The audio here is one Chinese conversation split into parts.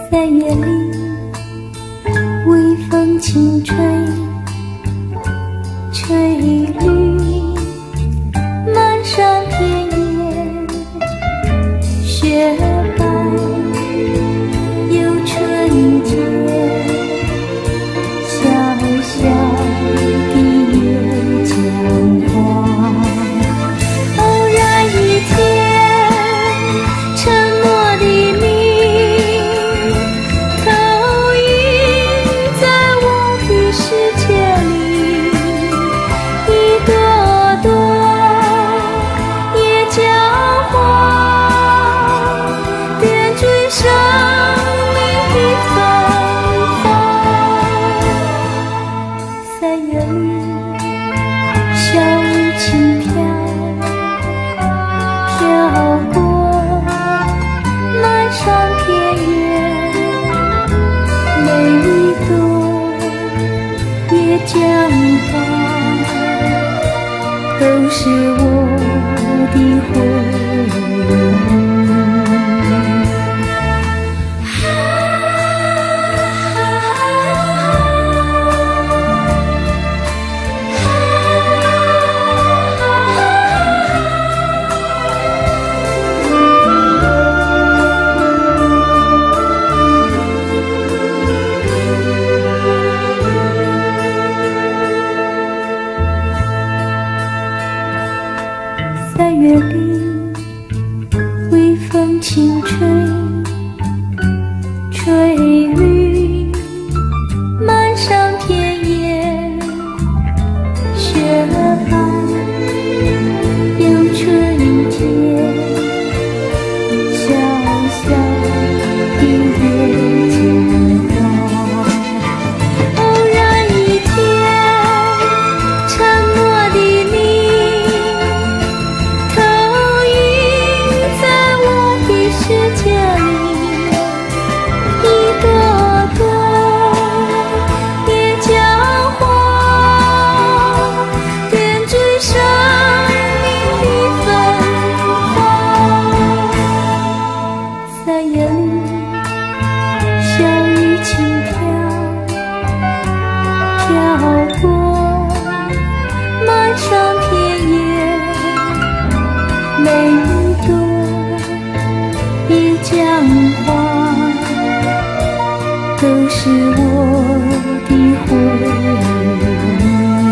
三月里，微风轻吹，吹绿满山遍野，雪白又纯洁，小小的野江花，偶然一天沉默的你，投影在我的世界里，一朵朵野江花点缀生命的芬芳。三月里，小雨轻飘，飘过满山遍野，每一朵野江花都是我的回忆。三月里，微风轻吹，吹绿满山遍野，雪白又纯洁，小小的野江花，偶然一天沉默的你，投影在我的世界里，一朵朵野江花点缀生命的芬芳。三月里，小雨轻飘，飘过满山遍野，每一朵野江花都是我的回忆。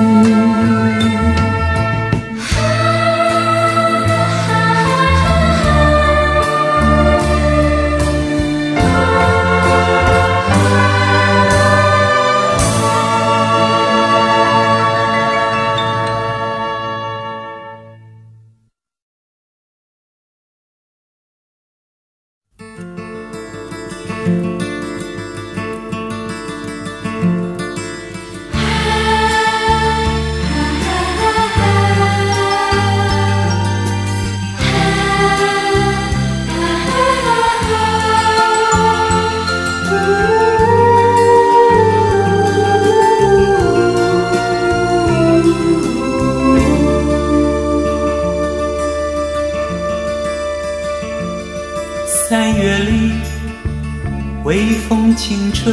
三月里，微风轻吹，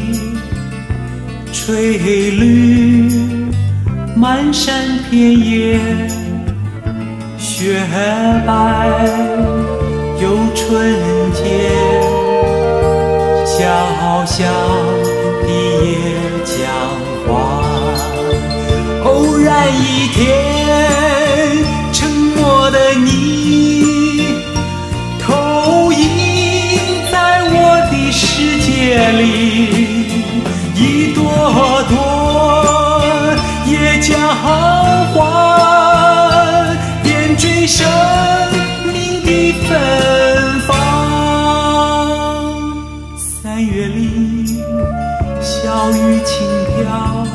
吹绿满山遍野，雪白又纯洁，小小的野江花，偶然一天沉默的你，投影在我的世界里，一朵朵野江花点缀生命的芬芳。三月里，小雨轻飘，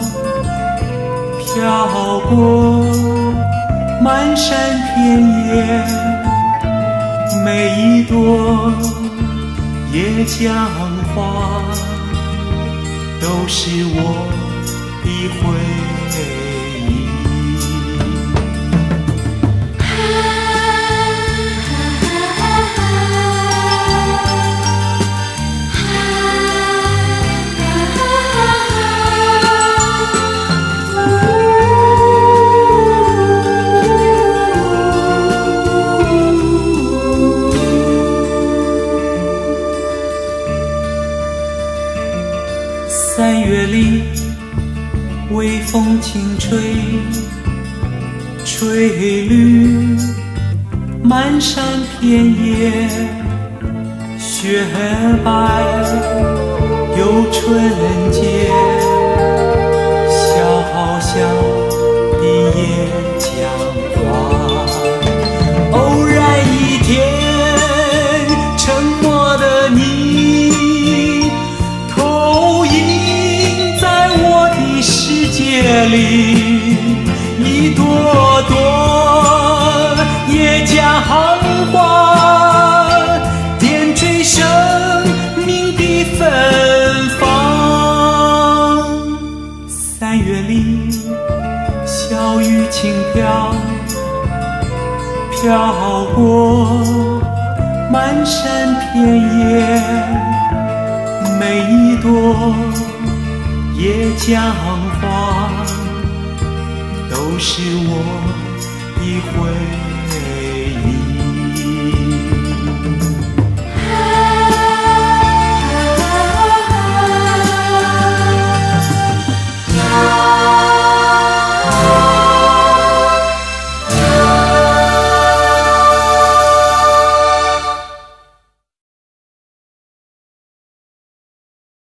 飘过满山遍野，每一朵野江花都是我的回忆。 啊 3月里，微风轻吹，吹绿满山遍野，雪白又纯洁，小小的野姜花。偶然一天，沉默的你，投影在我的世界里，一朵朵野姜花，点缀生命的芬芳。3月里，小雨轻飘，飘过满山遍野，每一朵野姜花都是我的回忆。